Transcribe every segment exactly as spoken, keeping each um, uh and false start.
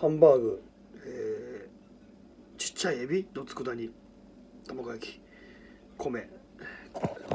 ハンバーグ、えー、ちっちゃいエビの佃煮、卵焼き、米、いただきます。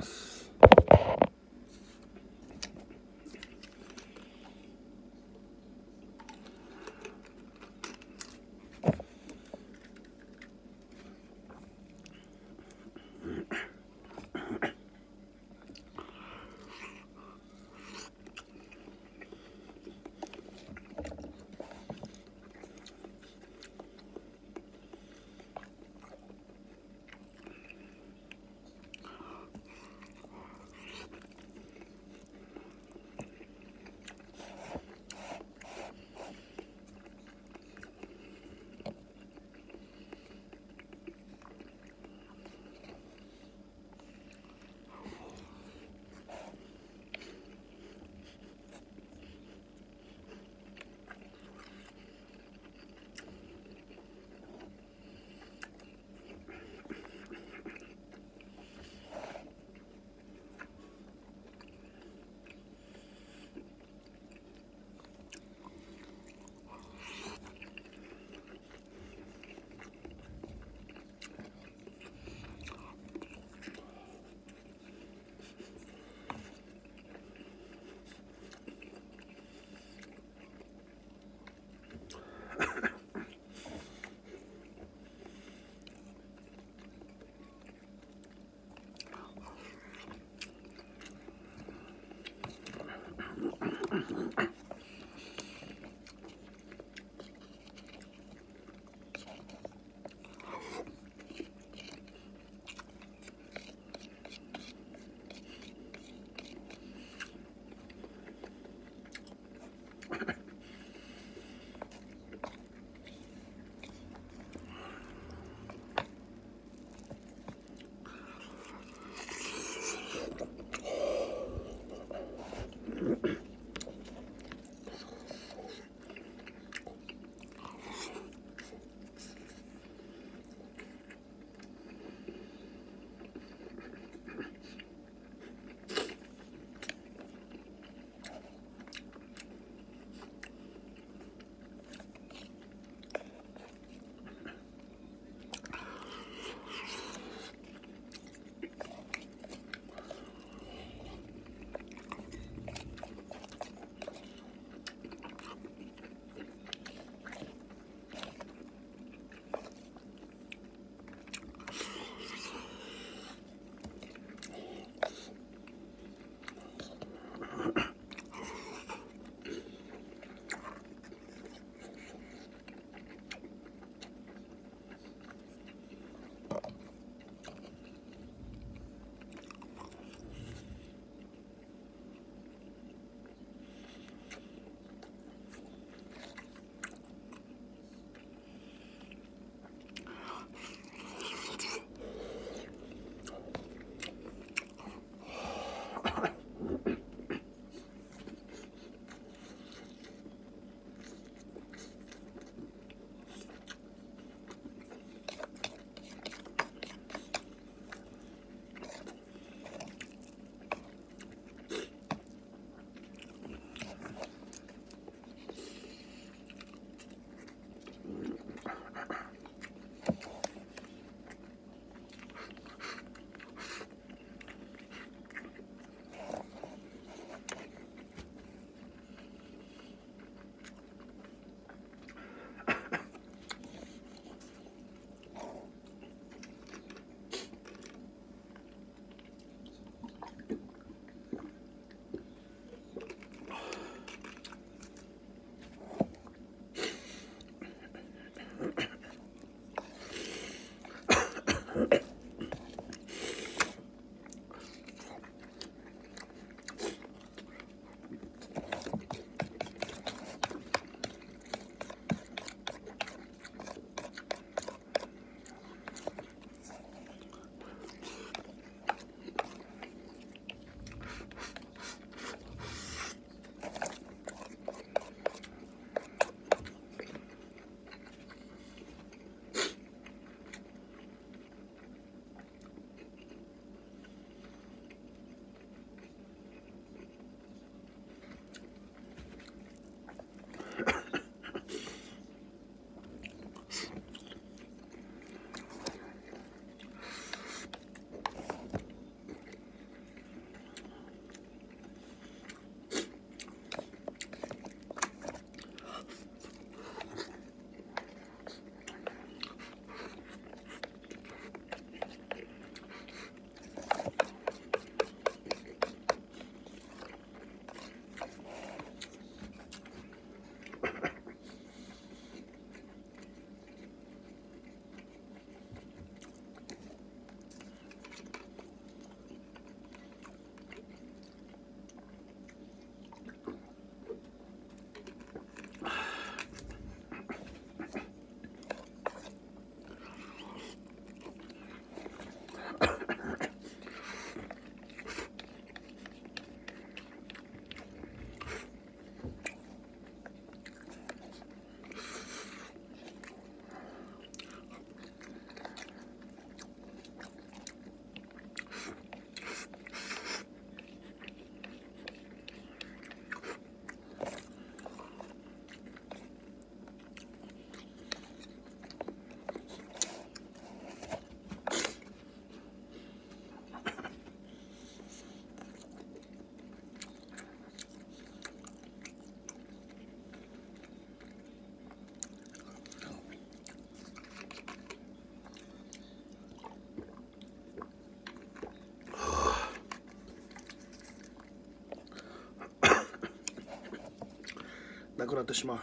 なくなってしまう。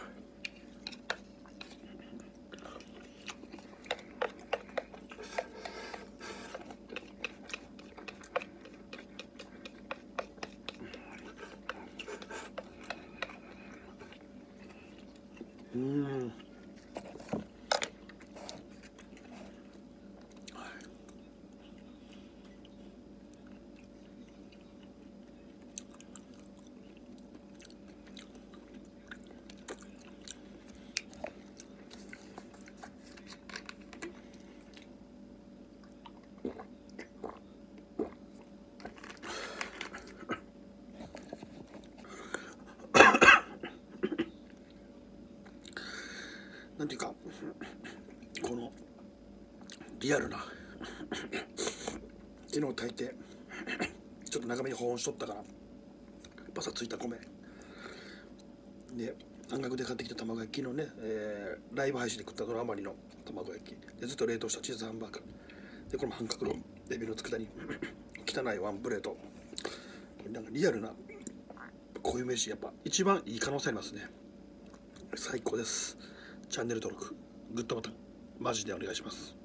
うん。なんていうか、このリアルな昨日炊いてちょっと長めに保温しとったからパサついた米で、半額で買ってきた卵焼きのね、えー、ライブ配信で食ったドラマリの卵焼きで、ずっと冷凍したチーズハンバーグで、これも半角のエビの佃煮汚いワンプレート。なんかリアルなこういう飯やっぱ一番いい可能性ありますね。最高です。チャンネル登録、グッドボタンマジでお願いします。